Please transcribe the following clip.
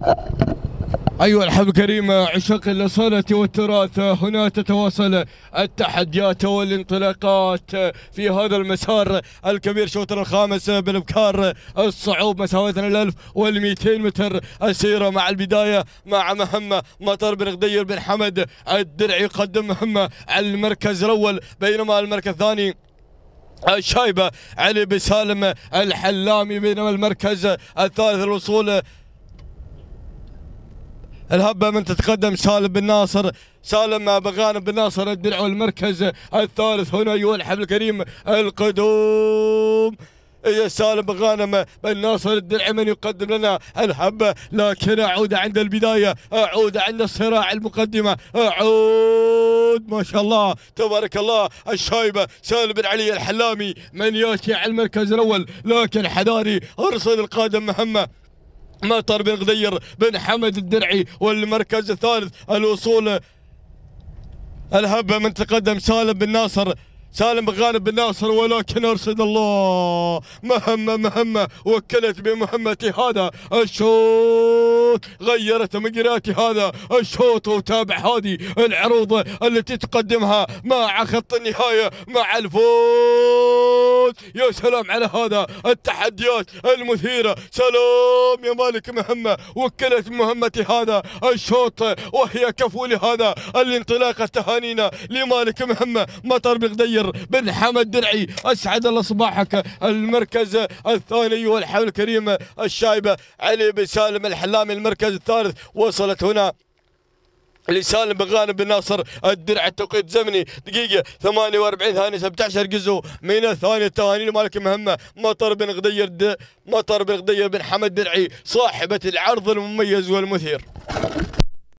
أيها الحب الكريم عشاق الأصالة والتراث، هنا تتواصل التحديات والانطلاقات في هذا المسار الكبير، شوطنا الخامس بالابكار، الصعوب مساواتنا 1200 متر السيرة، مع البداية مع مهمة مطر بن غدير بن حمد الدرعي يقدم مهمة على المركز الأول، بينما المركز الثاني الشايبة علي بن سالم الحلامي، بينما المركز الثالث الوصول الهبة من تتقدم سالم بن ناصر، سالم بغانم بن ناصر الدرع، والمركز الثالث هنا أيها الحبل الكريم القدوم يا سالم بغانم بن ناصر الدرع من يقدم لنا الهبة، لكن أعود عند البداية، أعود عند الصراع المقدمة، أعود ما شاء الله تبارك الله الشايبة سالم بن علي الحلامي من يأتي على المركز الأول، لكن حذاري أرصد القادم مهمة مطر بن غدير بن حمد الدرعي، والمركز الثالث الوصول الهبة من تقدم سالم بن ناصر، سالم بغانم بن ناصر، ولكن ارصد الله مهمة وكلت بمهمتي هذا الشوط، غيرت مجريات هذا الشوط، وتابع هذه العروض التي تقدمها مع خط النهاية مع الفوز. يا سلام على هذا التحديات المثيرة، سلام يا مالك مهمة وكلت بمهمتي هذا الشوط، وهي كفو لهذا الانطلاقة. تهانينا لمالك مهمة مطر بن غدير بن حمد درعي، اسعد الله صباحك. المركز الثاني ايها الحبل الكريم الشايبه علي بن سالم الحلامي، المركز الثالث وصلت هنا لسالم بغانم بن ناصر الدرع، التوقيت زمني دقيقة 48 ثانية 17 جزء من الثانية. التهاني لمالك مهمة مطر بن غدير بن حمد درعي، صاحبة العرض المميز والمثير.